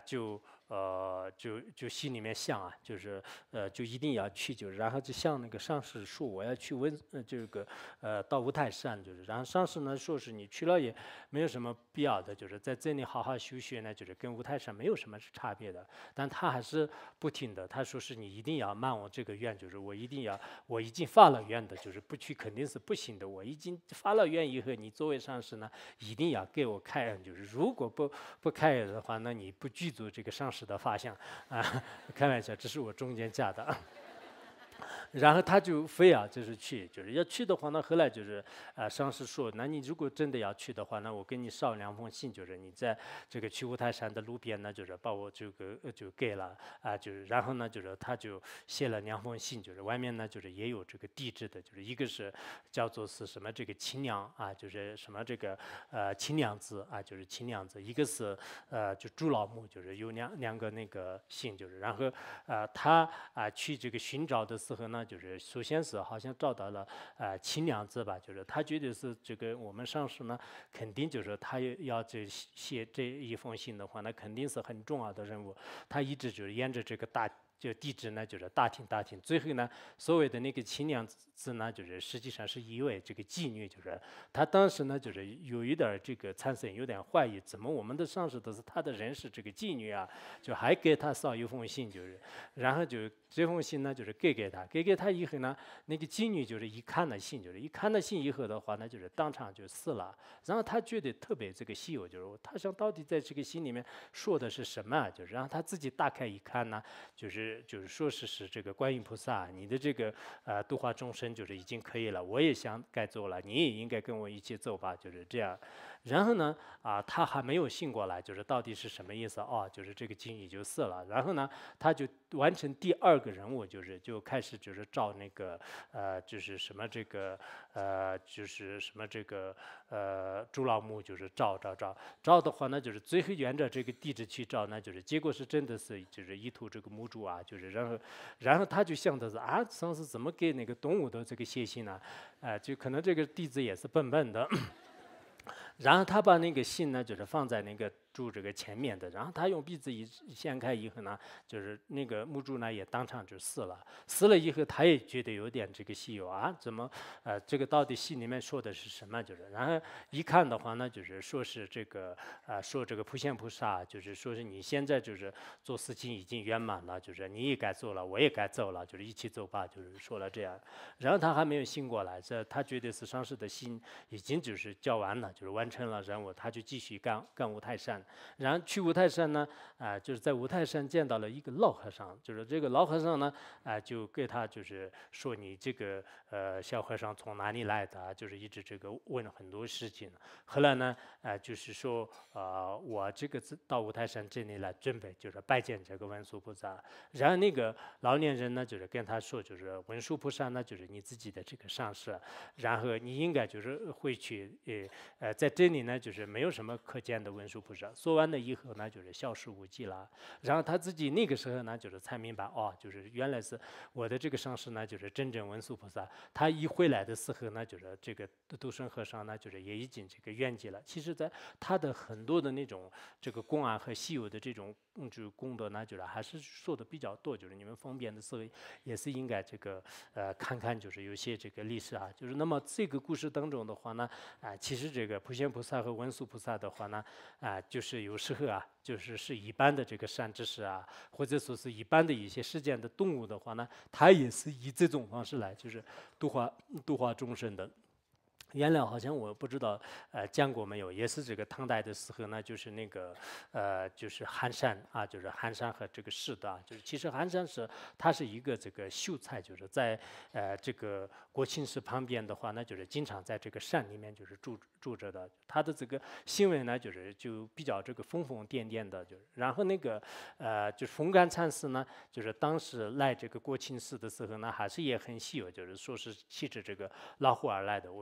就心里面想啊，就是就一定要去，就是然后就向那个上师说我要去这个到五台山，就是然后上师呢说是你去了也没有什么必要的，就是在这里好好修学呢，就是跟五台山没有什么差别的。但他还是不听的，他说是你一定要满我这个愿，就是我已经发了愿的，就是不去肯定是不行的。我已经发了愿以后，你作为上师呢，一定要给我开恩，就是如果不开恩的话，那你不具足这个上师的法相啊，开玩笑，这是我中间加的。然后他就非要就是去，就是要去的话呢，后来就是上师说，那你如果真的要去的话，那我给你捎2封信，就是你在这个去五台山的路边呢，就是把我这个就给了就是然后呢，就是他就写了2封信，就是外面呢就是也有这个地址的，就是一个是叫做是什么这个亲娘就是什么这个亲娘子就是亲娘子，一个是就朱老木，就是有两个那个姓，就是然后他去这个寻找的时候呢。就是首先是好像找到了亲娘子吧，就是他觉得是这个我们上师呢，肯定就是他要写这一封信的话，那肯定是很重要的任务。他一直就是沿着这个就地址呢，就是打听，最后呢，所谓的那个亲娘子呢，就是实际上是一位这个妓女，就是他当时呢，就是有一点这个产生有点怀疑，怎么我们的上司都是他的人是这个妓女啊，就还给他捎一封信，就是然后就这封信呢，就是给他以后呢，那个妓女就是一看了信以后的话呢，就是当场就死了。然后他觉得特别这个稀有，就是他想到底在这个信里面说的是什么，就是然后他自己打开一看呢，就是说是这个观音菩萨，你的这个度化众生就是已经可以了，我也想该走了，你也应该跟我一起走吧，就是这样。然后呢他还没有醒过来，就是到底是什么意思就是这个妓女就死了。然后呢，他就完成第2个任务，就开始就是找那个就是什么这个就是什么这个朱老木，就是找的话呢，就是最后沿着这个地址去找呢，就是结果是真的是就是一头这个母猪就是然后他就想的是上次怎么给那个动物的这个写信呢？就可能这个弟子也是笨的。然后他把那个信呢，就是放在那个猪这个前面的，然后他用鼻子一掀开以后呢，就是那个母猪呢也当场就死了。死了以后，他也觉得有点这个稀有怎么这个到底信里面说的是什么？就是然后一看的话呢，就是说是这个说这个普贤菩萨，就是说是你现在就是做事情已经圆满了，就是你也该走了，我也该走了，就是一起走吧，就是说了这样。然后他还没有醒过来，他觉得是上师的信已经就是交完了，就是完成了任务，他就继续干五台山。然后去五台山呢，就是在五台山见到了一个老和尚，就是这个老和尚呢，就给他就是说你这个小和尚从哪里来的就是一直这个问很多事情。后来呢，就是说我这个到五台山这里来准备，就是拜见这个文殊菩萨。然后那个老年人呢，就是跟他说，就是文殊菩萨呢，就是你自己的这个上师，然后你应该就是回去在这里呢，就是没有什么可见的文殊菩萨。说完了以后呢，就是消失无迹了。然后他自己那个时候呢，就是才明白就是原来是我的这个上师呢，就是真正文殊菩萨。他一回来的时候呢，就是这个独生和尚呢，就是也已经这个圆寂了。其实，在他的很多的那种这个公案和稀有的这种就是功德呢，就是还是说的比较多。就是你们方便的时候，也是应该这个看看，就是有些这个历史就是那么这个故事当中的话呢，其实这个普贤菩萨和文殊菩萨的话呢，就是有时候就是一般的这个善知识或者说是一般的一些世间的动物的话呢，它也是以这种方式来就是度化众生的。原来好像我不知道讲过没有，也是这个唐代的时候呢，就是那个就是寒山就是寒山和这个士的就是其实寒山是它是一个这个秀才，就是在这个国清寺旁边的话呢，就是经常在这个山里面就是住着的。他的这个行为呢，就比较这个疯疯癫癫的，就是然后那个就是风干禅师呢，就是当时来这个国清寺的时候呢，还是也很稀有，就是说是骑着这个老虎而来的。我原来讲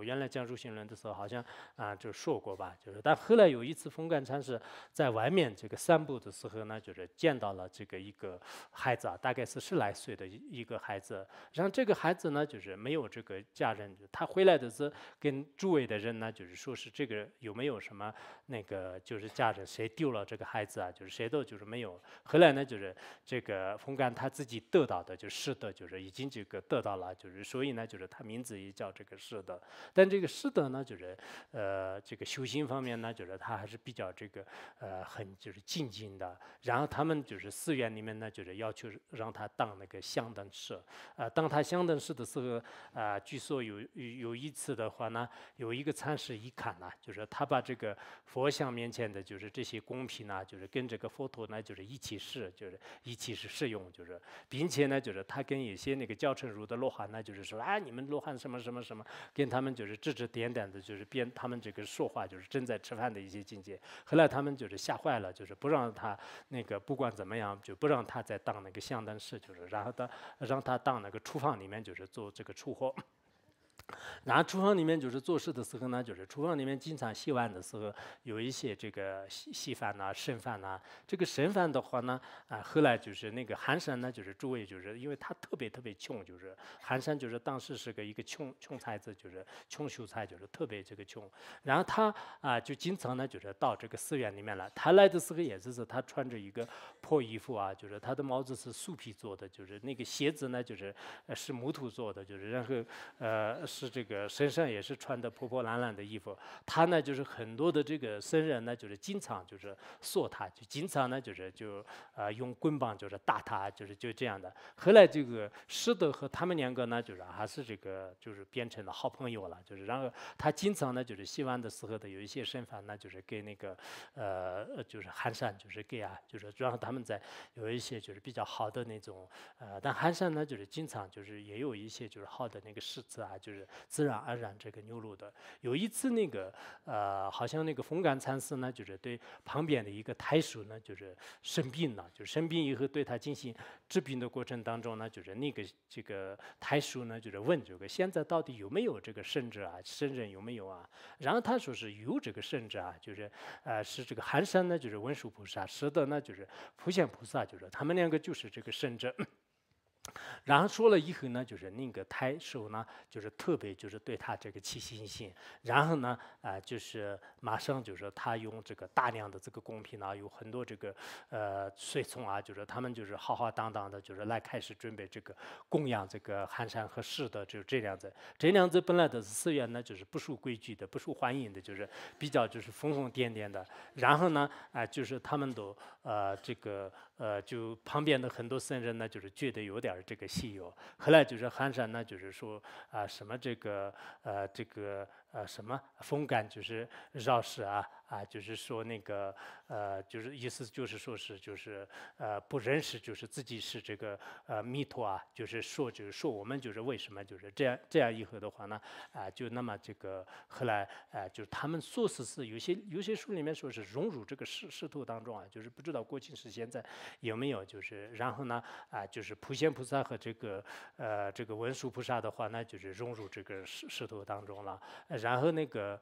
讲入心论的时候，好像就说过吧，但后来有一次风干禅师在外面这个散步的时候呢，见到了这个一个孩子大概是10来岁的一个孩子，然后这个孩子呢没有这个家人，他回来的时候跟诸位的人呢说是这个有没有什么那个家人谁丢了这个孩子谁都没有。后来呢这个风干他自己得到的是的，已经这个得到了，所以呢他名字也叫这个是的。但这个是的呢这个修行方面呢他还是比较这个很精进的。然后他们寺院里面呢要求让他当那个香灯师，当他香灯师的时候据说有一次的话呢，有一个禅师一看呢，他把这个佛像面前的这些贡品呢，跟这个佛陀呢一起试，一起使用，并且呢他跟一些那个教成儒的罗汉呢说你们罗汉什么什么什么，跟他们指指点点的，他们这个说话正在吃饭的一些境界。后来他们吓坏了，不让他那个不管怎么样就不让他再当那个香灯师，然后让他当那个厨房里面做这个厨货。然后厨房里面做事的时候呢，厨房里面经常洗碗的时候，有一些这个稀饭剩饭这个剩饭的话呢，后来那个寒山呢，诸位因为他特别穷，寒山当时是一个穷才子，穷秀才，特别这个穷。然后他就经常呢到这个寺院里面来。他来的时候也是他穿着一个破衣服他的帽子是树皮做的，那个鞋子呢是木头做的，然后是这个身上也是穿的破破烂烂的衣服。他呢很多的这个僧人呢经常说他，经常呢用棍棒打他，就这样的。后来这个师德和他们两个呢还是这个变成了好朋友了，然后他经常呢洗碗的时候的有一些剩饭呢给那个寒山给让他们在有一些比较好的那种但寒山呢经常也有一些好的那个柿子自然而然这个流露的。有一次那个好像那个风干禅师呢对旁边的一个太叔呢生病了，生病以后对他进行治病的过程当中呢那个这个太叔呢问这个现在到底有没有这个圣者圣人有没有然后他说是有这个圣者是这个寒山呢文殊菩萨，实德呢普贤菩萨，他们两个就是这个圣者。然后说了以后呢，那个太守呢，特别对他这个起信心，然后呢，马上他用这个大量的这个贡品有很多这个随从他们浩浩荡荡的，来开始准备这个供养这个寒山和士的，这样子。这样子本来的寺院呢，不守规矩的，不受欢迎的，比较疯疯癫癫的。然后呢，他们都这个就旁边的很多僧人呢，觉得有点这个稀有。后来寒山呢，说什么这个什么风干绕世说那个意思说是不认识自己是这个弥陀说我们为什么这样以后的话呢就那么这个后来他们说是有些书里面说是融入这个师徒当中不知道过去是现在有没有然后呢普贤菩萨和这个文殊菩萨的话呢融入这个师徒当中了。然后那个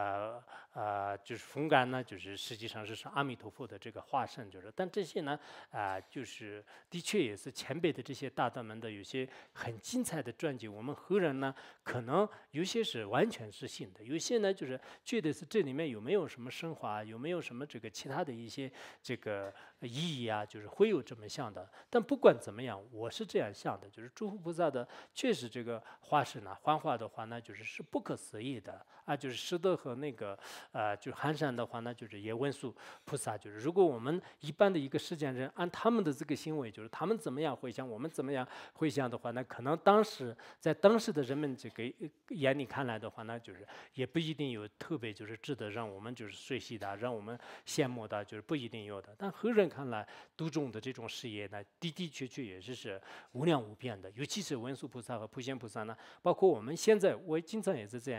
风干呢实际上是阿弥陀佛的这个化身，但这些呢的确也是前辈的这些大德们的有些很精彩的传记。我们后人呢可能有些是完全是信的，有些呢觉得是这里面有没有什么升华，有没有什么这个其他的一些这个意义会有这么想的。但不管怎么样，我是这样想的，诸佛菩萨的确实这个化身幻化的话呢是不可思议的师德和那个寒山的话呢也文殊菩萨，如果我们一般的一个世间人按他们的这个行为，他们怎么样回想，我们怎么样回想的话呢，可能在当时的人们这个眼里看来的话呢也不一定有特别值得让我们随喜的，让我们羡慕的，不一定有的。但后人看来度众的这种事业呢的确也是无量无边的，尤其是文殊菩萨和普贤菩萨呢，包括我们现在我经常也是这样想，我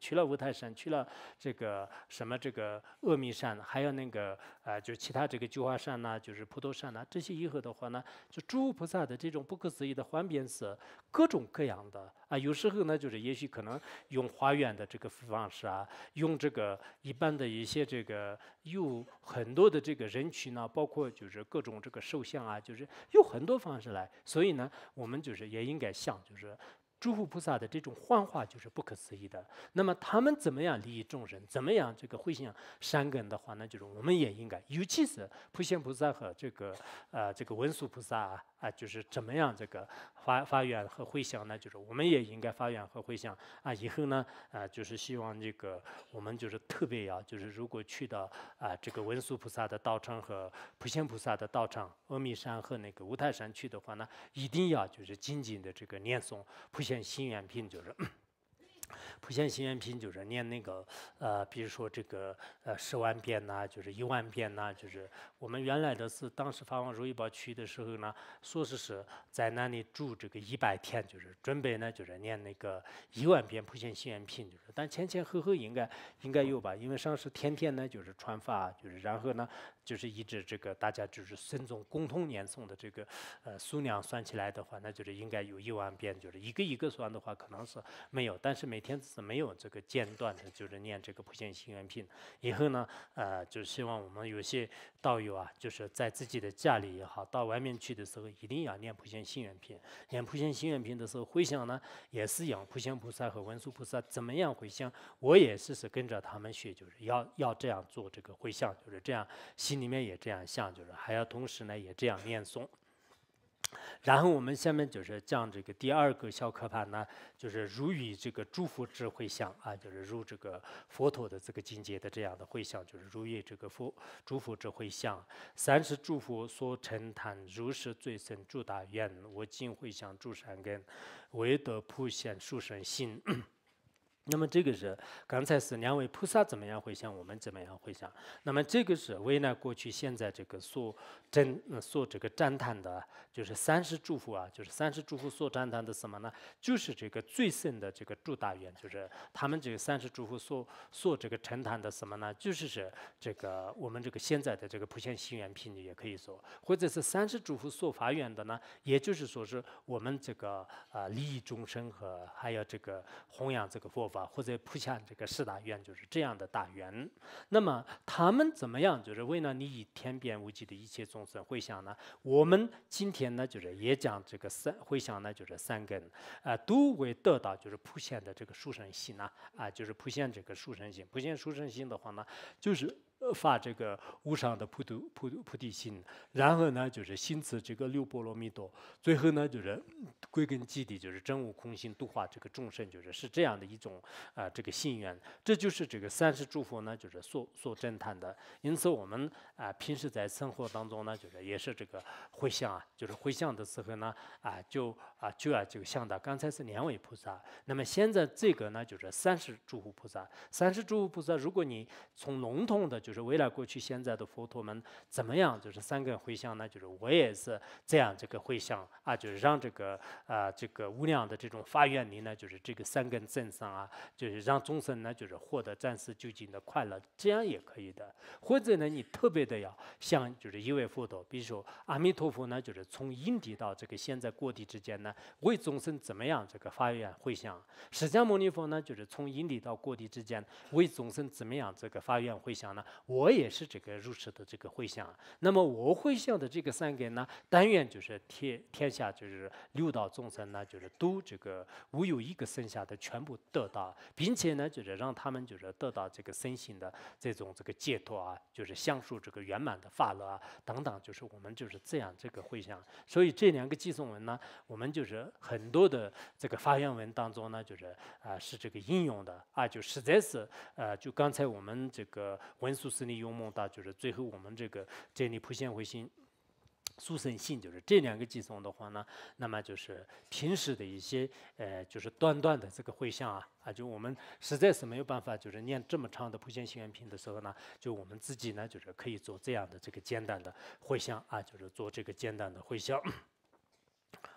去了五台山，去了这个什么这个阿弥山，还有那个就是其他这个菊花山呐、就是普陀山呐、这些以后的话呢，就诸佛菩萨的这种不可思议的幻变色，各种各样的啊，有时候呢就是也许可能用花园的这个方式啊，用这个一般的一些这个有很多的这个人群呢，包括就是各种这个兽像啊，就是有很多方式来，所以呢，我们就是也应该想就是。诸佛菩萨的这种幻化就是不可思议的。那么他们怎么样利益众生，怎么样这个回向善根的话呢？就是我们也应该，尤其是普贤菩萨和这个文殊菩萨就是怎么样这个发愿和回向呢？就是我们也应该发愿和回向以后呢就是希望这个我们就是特别要就是如果去到这个文殊菩萨的道场和普贤菩萨的道场，阿弥山和那个五台山去的话呢，一定要就是精进的这个念诵普贤行愿品，就是。普贤行愿品就是念那个比如说这个10万遍呐、就是1万遍呐、就是我们原来的是当时法王如意宝去的时候呢，说是在那里住这个100天，就是准备呢就是念那个1万遍普贤行愿品，就是但前前后后应该有吧，因为上师天天呢就是传法，就是然后呢就是一直这个大家就是僧众共同念诵的这个数量算起来的话，那就是应该有1万遍，就是一个一个算的话可能是没有，但是每天是没有这个间断的，就是念这个普贤行愿品。以后呢，就希望我们有些道友就是在自己的家里也好，到外面去的时候，一定要念普贤行愿品。念普贤行愿品的时候，回向呢也是一样，普贤菩萨和文殊菩萨怎么样回向，我也是跟着他们学，就是要这样做这个回向，就是这样心里面也这样想，就是还要同时呢也这样念诵。然后我们下面就是讲这个第2个小课盘呢，就是入于这个诸佛智慧相就是入这个佛陀的这个境界的这样的慧相，就是入于这个诸佛智慧相。30诸佛所称叹，如是最胜诸大愿，我今回向诸善根，唯得普贤殊胜心。那么这个是刚才是2位菩萨怎么样回向，我们怎么样回向。那么这个是为呢过去现在这个所这个赞叹的，就是30诸佛就是30诸佛所赞叹的什么呢？就是这个最胜的这个诸大愿，就是他们这个30诸佛所这个称叹的什么呢？就是这个我们这个现在的这个普贤行愿品也可以说，或者是30诸佛所发愿的呢，也就是说是我们这个利益众生和还有这个弘扬这个佛法。或者普贤这个4大愿，就是这样的大愿。那么他们怎么样？就是为了利益天边无际的一切众生回向呢？我们今天呢，就是也讲这个回向呢，就是3根都会得到就是普贤的这个殊胜心就是普贤这个殊胜心。普贤殊胜心的话呢，就是发这个无上的菩提心，然后呢就是行持这个6波罗蜜多，最后呢就是归根结底就是真悟空心度化这个众生，就是这样的一种这个心愿。这就是这个30诸佛呢就是所赞叹的。因此我们平时在生活当中呢，就是也是这个回向就是回向的时候呢就要这个想到刚才是2位菩萨，那么现在这个呢就是30诸佛菩萨。30诸佛菩萨，如果你从笼统的就是未来过去现在的佛陀们怎么样就是3根回向呢，就是我也是这样这个回向就是让这个无量的这种发愿力呢，就是这个3根增上就是让众生呢就是获得暂时究竟的快乐，这样也可以的。或者呢你特别的要像就是一位佛陀，比如说阿弥陀佛呢，就是从因地到这个现在过地之间呢，为众生怎么样这个发愿回向。释迦牟尼佛呢，就是从因地到过地之间为众生怎么样这个发愿回向呢？我也是这个如实的这个回向。那么我回向的这个3根呢，但愿就是天下就是6道众生呢，就是都这个无有一个剩下的全部得到，并且呢就是让他们就是得到这个身心的这种这个解脱就是享受这个圆满的法乐等等，就是我们就是这样这个回向。所以这2个偈颂文呢，我们就是很多的这个发愿文当中呢，就是是这个应用的就实在是就刚才我们这个文殊师利勇猛大，就是最后我们这个建立普贤慧心殊胜信，就是这2个偈颂的话呢，那么就是平时的一些就是短短的这个回向就我们实在是没有办法就是念这么长的普贤行愿品的时候呢，就我们自己呢就是可以做这样的这个简单的回向就是做这个简单的回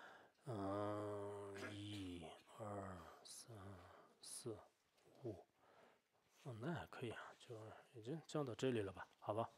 向。1、2、3、4、5、 那还可以啊，就已经讲到这里了吧？好吧，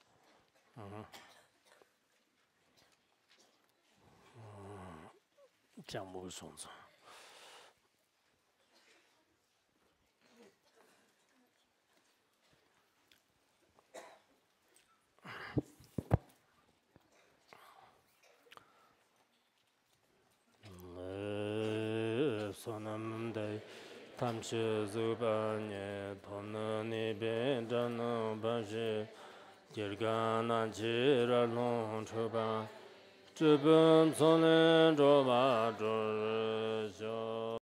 讲木松子。Sonamde tamche zubanye ponani benjano baje dirgana jira long choba zubun sonen joba